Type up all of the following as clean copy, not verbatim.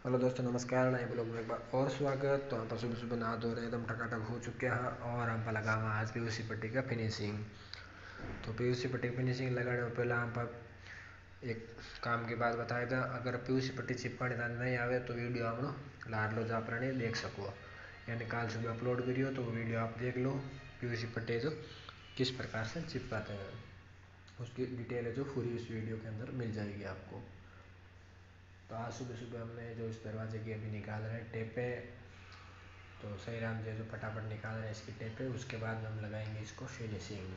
Hello दोस्तों, नमस्कार। नए ब्लॉग में एक बार और स्वागत। तो हम तो सुबह सुबह नहा धो रहे एकदम टकाटक हो चुके हैं और हम पर लगा हुआ आज पीयूसी पट्टी का फिनिशिंग। तो पीयूसी पट्टी की फिनिशिंग लगाने में पहले हम पर एक काम की बात बताया था। अगर पीयूसी पट्टी चिपकाने नहीं आवे तो वीडियो हम लार लो जा प्राणी देख सको, यानी कल सुबह अपलोड करियो तो वो वीडियो आप देख लो। पीयूसी पट्टी जो किस प्रकार से चिपकाते हैं उसकी डिटेल है जो पूरी इस वीडियो के अंदर मिल जाएगी आपको। तो आज सुबह सुबह हमने जो इस दरवाजे की अभी निकाल रहे हैं टेपे, तो सही राम जी जो फटाफट निकाल रहे हैं इसकी टेपे। उसके बाद में हम लगाएंगे इसको फिनिशिंग।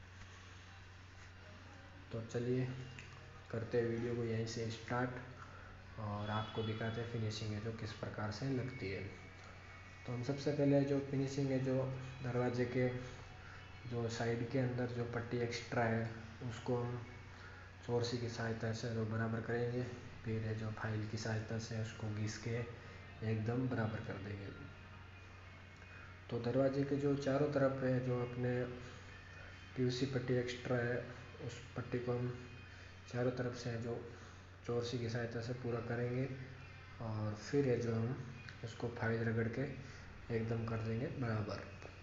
तो चलिए करते हैं वीडियो को यहीं से स्टार्ट और आपको दिखाते हैं फिनिशिंग है जो किस प्रकार से लगती है। तो हम सबसे पहले जो फिनिशिंग है जो दरवाजे के जो साइड के अंदर जो पट्टी एक्स्ट्रा है उसको हम चोरसी की सहायता से जो बराबर करेंगे। फिर जो फाइल की सहायता से उसको घिस के एकदम बराबर कर देंगे। तो दरवाजे के जो चारों तरफ है जो अपने पीयूसी पट्टी एक्स्ट्रा है उस पट्टी को हम चारों तरफ से जो चोरसी की सहायता से पूरा करेंगे और फिर है जो हम उसको फाइल रगड़ के एकदम कर देंगे बराबर।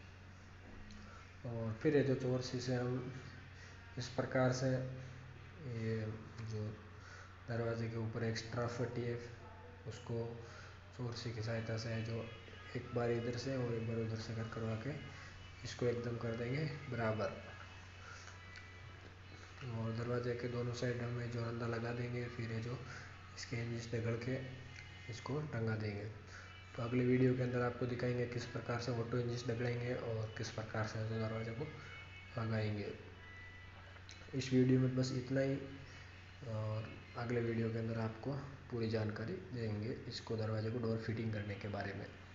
और फिर है जो चोरसी से हम इस प्रकार से ये जो दरवाजे के ऊपर एक्स्ट्रा पट्टी है उसको चोरसी की सहायता से जो एक बार इधर से और एक बार उधर से करवा के इसको एकदम कर देंगे बराबर। और दरवाजे के दोनों साइड हमें जो अंदा लगा देंगे। फिर है जो इसके हिंज दगड़ के इसको टंगा देंगे। तो अगली वीडियो के अंदर आपको दिखाएंगे किस प्रकार से ऑटो इंजिस दगड़ेंगे और किस प्रकार से जो दरवाजे को लगाएंगे। इस वीडियो में बस इतना ही और अगले वीडियो के अंदर आपको पूरी जानकारी देंगे इसको दरवाजे को डोर फिटिंग करने के बारे में।